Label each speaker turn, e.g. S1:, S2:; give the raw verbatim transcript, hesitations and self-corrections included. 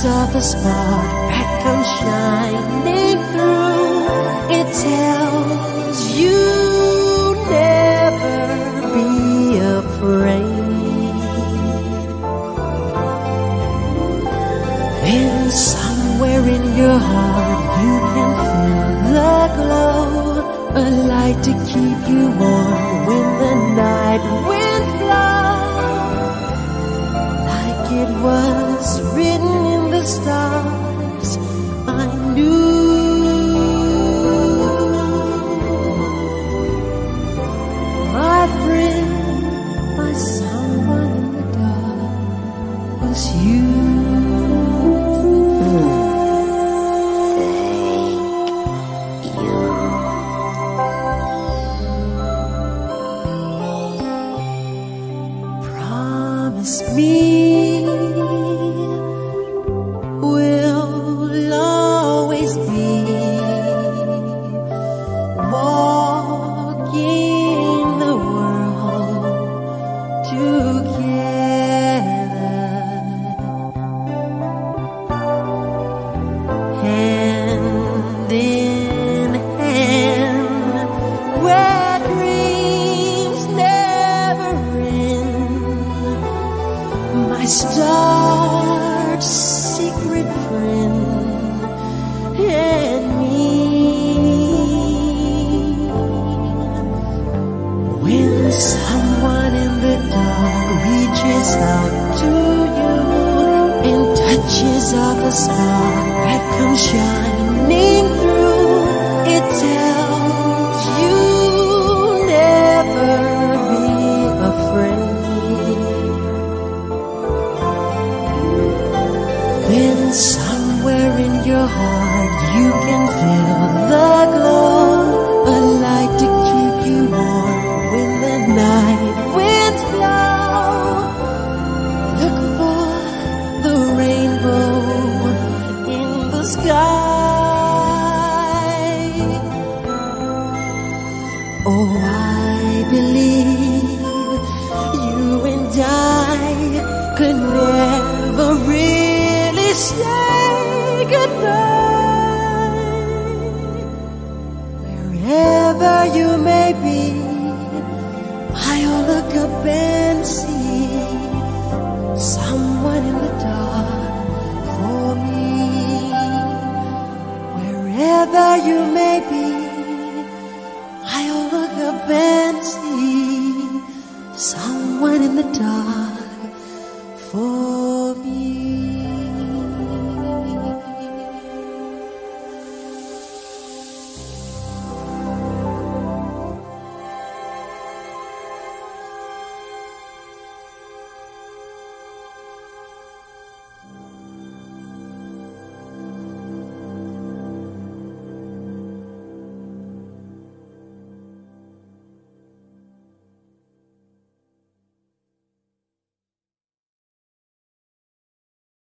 S1: touches of the spark that comes shining through. It tells you never be afraid. Then somewhere in your heart you can feel the glow, a light to keep you warm when the night winds blow. Like it was written in the stars, I knew. My friend, my someone in the dark was you. Someone in the dark.